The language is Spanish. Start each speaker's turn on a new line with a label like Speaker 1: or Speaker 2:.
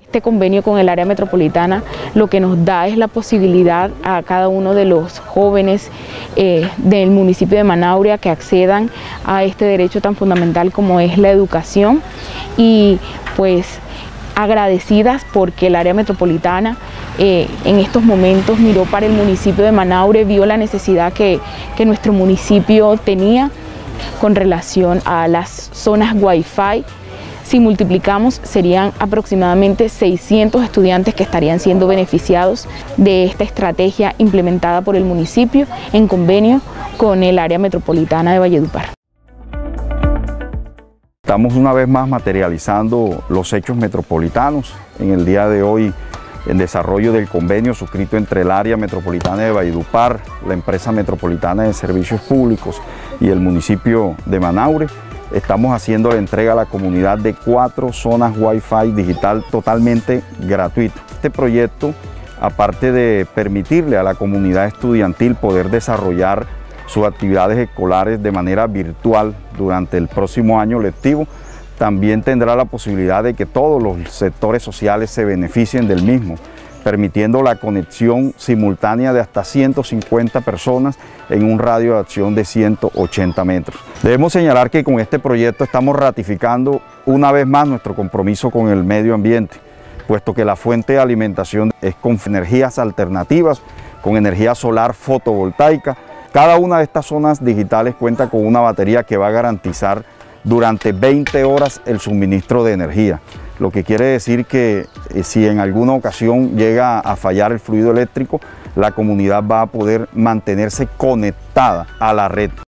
Speaker 1: Este convenio con el área metropolitana lo que nos da es la posibilidad a cada uno de los jóvenes del municipio de Manaure que accedan a este derecho tan fundamental como es la educación, y pues agradecidas porque el área metropolitana en estos momentos miró para el municipio de Manaure, vio la necesidad que nuestro municipio tenía con relación a las zonas Wi-Fi. Si multiplicamos, serían aproximadamente 600 estudiantes que estarían siendo beneficiados de esta estrategia implementada por el municipio en convenio con el área metropolitana de Valledupar.
Speaker 2: Estamos una vez más materializando los hechos metropolitanos. En el día de hoy, en desarrollo del convenio suscrito entre el área metropolitana de Valledupar, la empresa metropolitana de servicios públicos y el municipio de Manaure, estamos haciendo la entrega a la comunidad de 4 zonas Wi-Fi digital totalmente gratuitas. Este proyecto, aparte de permitirle a la comunidad estudiantil poder desarrollar sus actividades escolares de manera virtual durante el próximo año lectivo, también tendrá la posibilidad de que todos los sectores sociales se beneficien del mismo, permitiendo la conexión simultánea de hasta 150 personas en un radio de acción de 180 metros. Debemos señalar que con este proyecto estamos ratificando una vez más nuestro compromiso con el medio ambiente, puesto que la fuente de alimentación es con energías alternativas, con energía solar fotovoltaica. Cada una de estas zonas digitales cuenta con una batería que va a garantizar durante 20 horas el suministro de energía, lo que quiere decir que si en alguna ocasión llega a fallar el fluido eléctrico, la comunidad va a poder mantenerse conectada a la red.